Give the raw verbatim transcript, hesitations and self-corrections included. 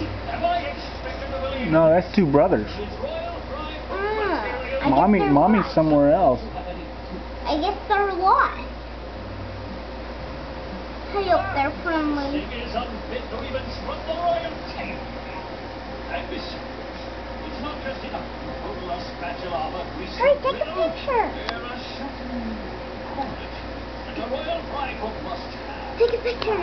No, that's two brothers. Mm, Mommy, mommy's lost. somewhere else. I guess they're lost. I hope they're friendly. Hurry, take a picture. Take a picture.